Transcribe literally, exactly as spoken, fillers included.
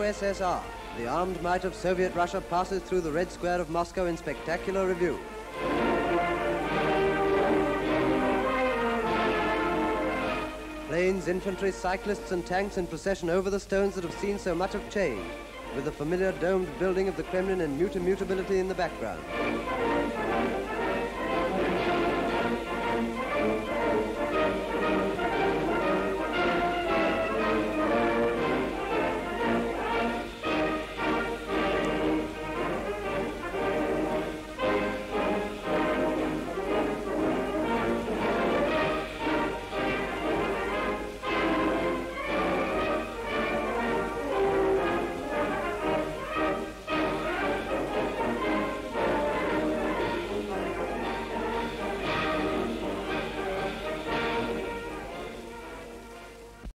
S S R, the armed might of Soviet Russia passes through the Red Square of Moscow in spectacular review. Planes, infantry, cyclists and tanks in procession over the stones that have seen so much of change, with the familiar domed building of the Kremlin and mute immutability in the background.